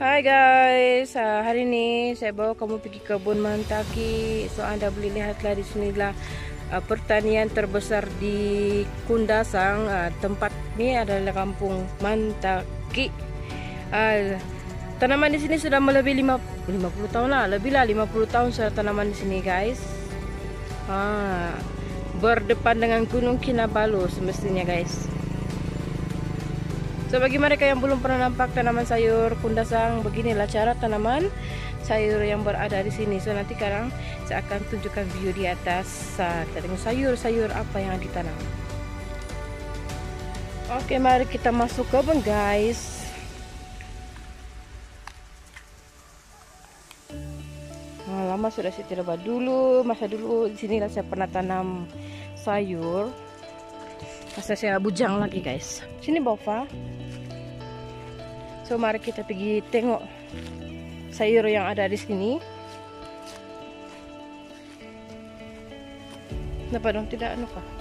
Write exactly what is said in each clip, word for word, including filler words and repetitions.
Hai guys, uh, hari ini saya bawa kamu pergi kebun Mantaki. So anda boleh lihatlah di sinilah uh, pertanian terbesar di Kundasang. Uh, tempat ini adalah kampung Mantaki. Uh, tanaman di sini sudah melebihi lima puluh tahun lah, lebih lah lima puluh tahun sudah tanaman di sini guys. Uh, berdepan dengan Gunung Kinabalu semestinya guys. So bagi mereka yang belum pernah nampak tanaman sayur Kundasang, beginilah cara tanaman sayur yang berada di sini. So nanti sekarang saya akan tunjukkan view di atas. Uh, kita tengok sayur-sayur apa yang ditanam. Oke, mari kita masuk kebun guys. Nah, lama sudah saya tidak buat dulu. Masa dulu di sinilah saya pernah tanam sayur. Masa saya bujang lagi guys. Sini Bova. So mari kita pergi tengok sayur yang ada di sini. Kenapa dong tidak anu kah?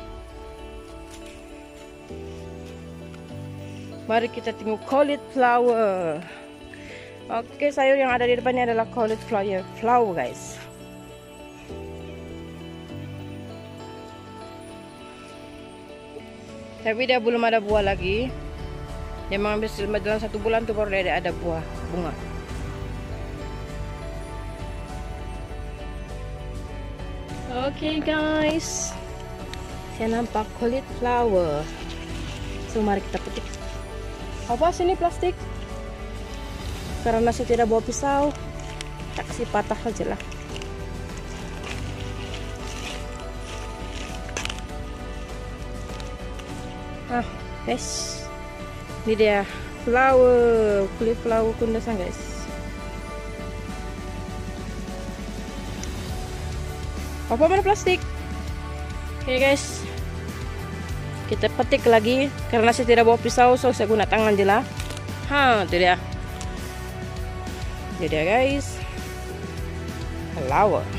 Mari kita tengok cauliflower. Oke, sayur yang ada di depannya adalah cauliflower flower guys. Tapi dia belum ada buah lagi. Dia memang dalam satu bulan tuh baru dia ada buah bunga. Oke okay, guys, saya nampak cauliflower. So mari kita petik. Apa sini plastik? Karena saya tidak bawa pisau, tak kasih patah saja lah. Ah, guys. Ini dia flower, cauliflower Kundasang guys. Apa mana plastik? Oke guys, kita petik lagi karena saya tidak bawa pisau, so saya guna tangan je lah. Ha, itu dia. Itu dia guys, flower.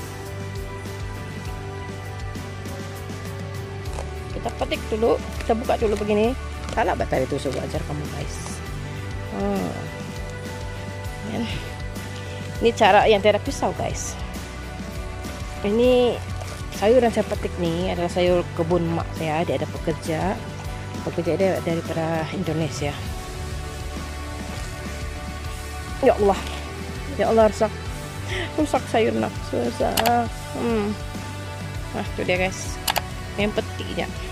Kita petik dulu, kita buka dulu begini. Salah batal itu saya ajar kamu guys. Hmm. Ini cara yang tidak pisau guys. Ini sayur yang saya petik nih adalah sayur kebun mak saya. Dia ada pekerja, pekerja dia daripada Indonesia. Ya Allah, ya Allah rusak, rusak sayur nak susah. Hmm. Nah itu dia guys, yang petik dia.